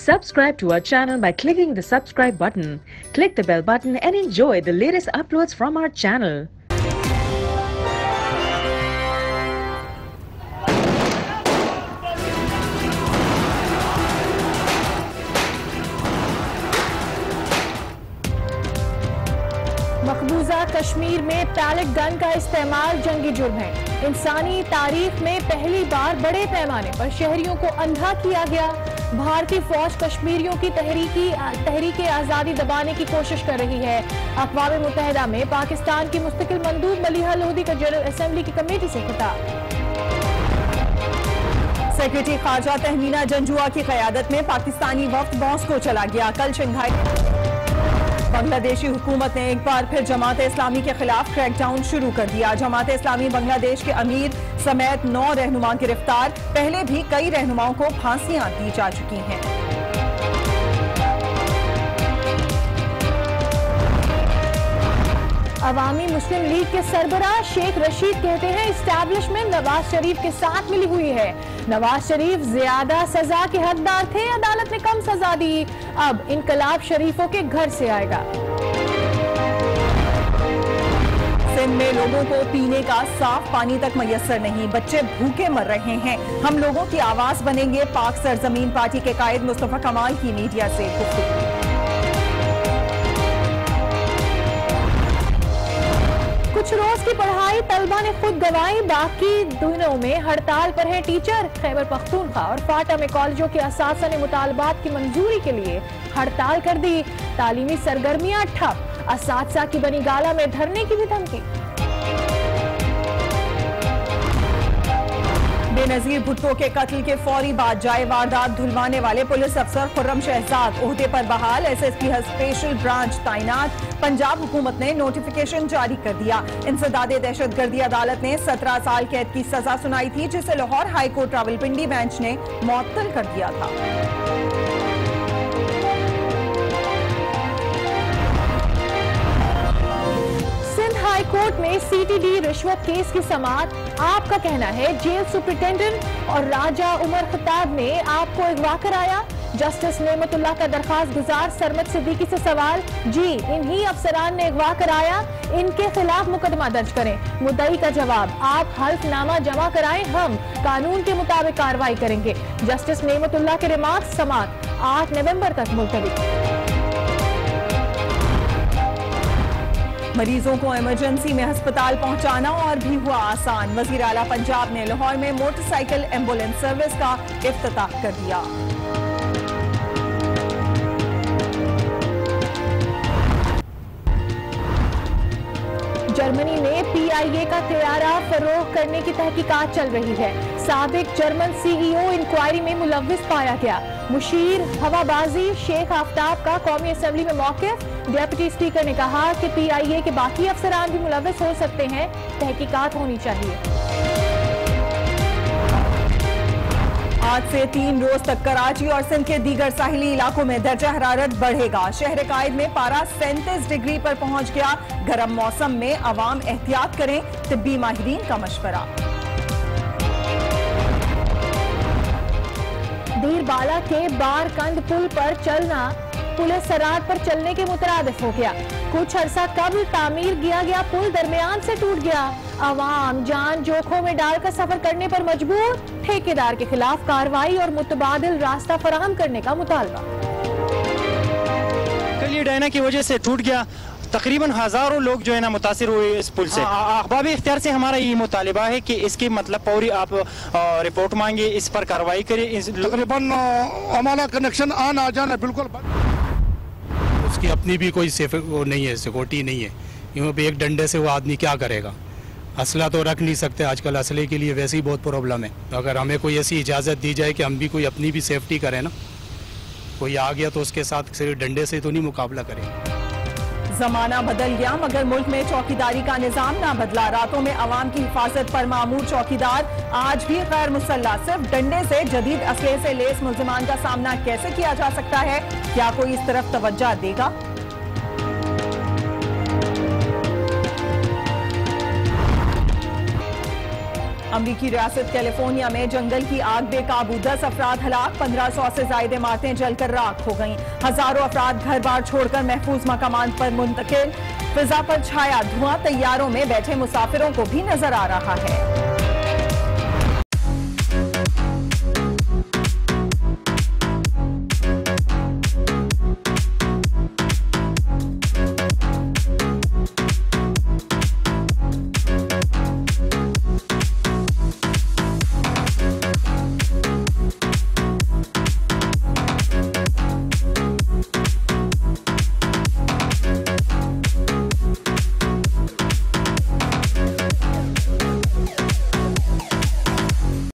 Subscribe to our channel by clicking the subscribe button. Click the bell button and enjoy the latest uploads from our channel. मकबूजा Kashmir में pellet gun का इस्तेमाल जंगी जुर्म है। इंसानी तारीख में पहली बार बड़े पैमाने पर शहरियों को अंधा किया गया। भारतीय फौज कश्मीरियों की तहरीक आज़ादी दबाने की कोशिश कर रही है। अक़वाम मुत्तहिदा में पाकिस्तान की मुस्तकिल मंदूब मलिहा लोधी का जनरल असेंबली की कमेटी से खिताब। सेक्रेटरी खारजा तहमीना जंजुआ की क़यादत में पाकिस्तानी वफ्द मॉस्को चला गया। कल शंघाई बांग्लादेशी हुकूमत ने एक बार फिर जमात इस्लामी के खिलाफ क्रैकडाउन शुरू कर दिया। जमात इस्लामी बांग्लादेश के अमीर समेत 9 रहनुमा गिरफ्तार। पहले भी कई रहनुमाओं को फांसियां दी जा चुकी हैं। अवामी मुस्लिम लीग के सरबराह शेख रशीद कहते हैं इस्टेब्लिशमेंट नवाज शरीफ के साथ मिली हुई है। नवाज शरीफ ज्यादा सजा के हकदार थे, अदालत ने कम सजा दी। अब इनकलाब शरीफों के घर से आएगा। सिंध में लोगों को पीने का साफ पानी तक मयसर नहीं, बच्चे भूखे मर रहे हैं। हम लोगों की आवाज बनेंगे। पाक सरजमीन पार्टी के कायद मुस्तफा कमाल की मीडिया से गुफ्तगू। कुछ रोज की पढ़ाई तलबा ने खुद गवाई, बाकी दिनों में हड़ताल पर है टीचर। खैबर पख्तूनख्वा और फाटा में कॉलेजों के असातिज़ा ने मुतालबात की मंजूरी के लिए हड़ताल कर दी। तालीमी सरगर्मियां ठप, असातिज़ा की बनी गाला में धरने की भी धमकी। बेनजीर भुट्टो के कत्ल के फौरी बाद जाए वारदात धुलवाने वाले पुलिस अफसर खुर्रम शहजाद ओहदे पर बहाल। एसएसपी स्पेशल ब्रांच तैनात। पंजाब हुकूमत ने नोटिफिकेशन जारी कर दिया। इंसदादे दहशतगर्दी अदालत ने 17 साल कैद की सजा सुनाई थी, जिसे Lahore high court Rawalpindi bench ने मुअत्तल कर दिया था। हाई कोर्ट में सीटीडी रिश्वत केस की समाअत। आपका कहना है जेल सुप्रिंटेंडेंट और राजा उमर खताब ने आपको अगवा कराया। जस्टिस नेमतुल्लाह का दरखास्त गुजार सरमद सिद्दीकी से सवाल। जी, इन्हीं अफसरान ने अगवा कराया, इनके खिलाफ मुकदमा दर्ज करें। मुद्दई का जवाब, आप हल्फनामा जमा कराएं, हम कानून के मुताबिक कार्रवाई करेंगे। जस्टिस नेमतुल्लाह के रिमार्क्स समाअत 8 नवंबर तक मुलतवी। मरीजों को इमरजेंसी में अस्पताल पहुंचाना और भी हुआ आसान। वजीर आला पंजाब ने लाहौर में मोटरसाइकिल एम्बुलेंस सर्विस का इफ्तिताह कर दिया। जर्मनी में पीआईए का तैयारा फरोग करने की तहकीकात चल रही है। साबिक जर्मन सीईओ इंक्वायरी में मुलव्विस पाया गया। मुशीर हवाबाजी शेख आफ्ताब का कौमी असेंबली में मौक़िफ़। डेप्यूटी स्पीकर ने कहा कि पीआईए के बाकी अफसरान भी मुलव्विस हो सकते हैं, तहकीकात होनी चाहिए। आज से 3 रोज तक कराची और सिंध के दीगर साहिली इलाकों में दर्जा हरारत बढ़ेगा। शहर कायद में पारा 37 डिग्री पर पहुंच गया। गर्म मौसम में अवाम एहतियात करें, तिब्बी माहिरीन का मशवरा। दीरबाला के बारकंद पुल पर चलना पुलिस सराहत पर चलने के मुतरादिफ हो गया। कुछ अरसा कबल तामीर किया गया पुल दरमियान से टूट गया। अवाम जान जोखों में डालकर सफर करने पर मजबूर। ठेकेदार के खिलाफ कार्रवाई और मुतबादिल रास्ता फराहम करने का मुतालबा। कल ये डायना की वजह से टूट गया। तकरीबन हजारों लोग जो है ना मुतासिर हुए इस पुल से। अहबाब इख्तियार से हमारा ये मुतालिबा है कि इसकी मतलब फौरी आप रिपोर्ट मांगे, इस पर कार्रवाई करें। तकरीबन हमारा कनेक्शन आ जाना बिल्कुल। उसकी अपनी भी कोई सेफ वो नहीं है, सिक्योरिटी नहीं है। यहाँ पे एक डंडे से वो आदमी क्या करेगा? असला तो रख नहीं सकते आजकल, असले के लिए वैसे ही बहुत प्रॉब्लम है। तो अगर हमें कोई ऐसी इजाज़त दी जाए कि हम भी कोई अपनी भी सेफ्टी करें ना, कोई आ गया तो उसके साथ सिर्फ डंडे से तो नहीं मुकाबला करें। जमाना बदल गया मगर मुल्क में चौकीदारी का निजाम ना बदला। रातों में अवाम की हिफाजत पर मामूर चौकीदार आज भी गैर मुसल्ला। सिर्फ डंडे से जदीद असले से लेस मुल्जिमान का सामना कैसे किया जा सकता है? क्या कोई इस तरफ तवज्जो देगा? अमरीकी रियासत कैलिफोर्निया में जंगल की आग बेकाबू, 10 अफराद हलाक, 1500 से ज्यादा इमारतें जलकर राख हो गईं। हजारों अफराद घर बार छोड़कर महफूज मकामान पर मुंतकिल। फिजा पर छाया धुआं, तैयारों में बैठे मुसाफिरों को भी नजर आ रहा है।